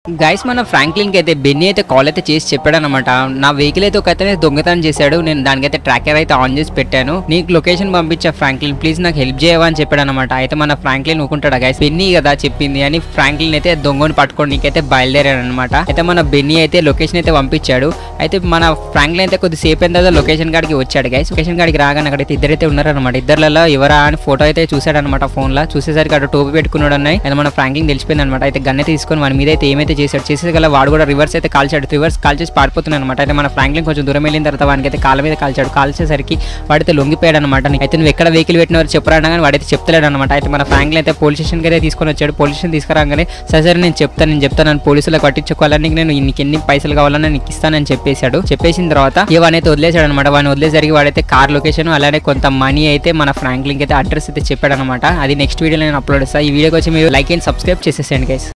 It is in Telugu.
గైస్ మన ఫ్రాంక్లిన్ కి అయితే బెన్నీ అయితే కాల్ అయితే చేసి చెప్పాడు అనమాట. నా వెహికల్ అయితే ఒక అతనే దొంగతనం చేశాడు, నేను దానికైతే ట్రాకర్ అయితే ఆన్ చేసి పెట్టాను, నీకు లొకేషన్ పంపించా ఫ్రాంక్లిన్, ప్లీజ్ నాకు హెల్ప్ చేయవా అని చెప్పాడు అనమాట. అయితే మన ఫ్రాంక్లిన్ ఊకుంటాడు గైస్, బెన్నీ కదా చెప్పింది అని ఫ్రాంక్లిన్ అయితే దొంగని పట్టుకొని నీకైతే బయలుదేరాడు అనమాట. అయితే మన బెన్నీ అయితే లొకేషన్ అయితే పంపించాడు. అయితే మన ఫ్రాంక్లిన్ అయితే కొద్దిసేపు అయిన తర్వాత లొకేషన్ కాడికి వచ్చాడు గైస్. లొకేషన్ కాడికి రాగానే అక్కడైతే ఇద్దరైతే ఉన్నారనమాట. ఇద్దరులలో ఎవరా అని ఫోటో అయితే చూసాడు అనమాట ఫోన్ లో. చూసేసరికి అక్కడ టోపీ పెట్టుకున్నాడు అన్నాయి. అయితే మన ఫ్రాంక్లిన్ తెలిసిపోయింది అనమాట. అయితే గన్ అయితే తీసుకొని వాడి మీద అయితే ఏమైతే చేసేగల వాడు కూడా రివర్స్ అయితే కాల్చాడు, రివర్స్ కాల్ చేసి పారిపోతున్నాడు అనమాట. అయితే మన ఫ్రాంక్లిన్ కొంచెం దూరం వెళ్ళిన తర్వాత వానికి అయితే కాళ్ళ మీద కాల్చాడు, కాల్చేసరికి వాడైతే లొంగిపోయాడు అనమాట. అయితే నువ్వు ఎక్కడ వెహికల్ పెట్టినవారు చెప్పరా కానీ వాడైతే చెప్తలేడు అనమాట. అయితే మన ఫ్రాంక్లిన్ అయితే పోలీస్ స్టేషన్కి అయితే తీసుకొని వచ్చాడు. పోలీస్ స్టేషన్ తీసుకురాగానే సరే నేను చెప్తాను పోలీసులకు పట్టించుకోవాలని, నేను నీకు ఎన్ని పైసలు కావాలని నీకు ఇస్తానని చెప్పేసిన తర్వాత వాడైతే వదిలేశాడు అనమాట. వాడిని వదిలేసరికి వాడైతే కార్ లొకేషన్ అలానే కొంత మనీ అయితే మన ఫ్రాంక్లిన్ అయితే అడ్రస్ అయితే చెప్పాడు అనమాట. అది నెక్స్ట్ వీడియోలో నేను అప్లోడ్ చేస్తాను. ఈ వీడియోకి వచ్చి మీరు లైక్ అండ్ సబ్స్క్రైబ్ చేసేసేయండి గైస్.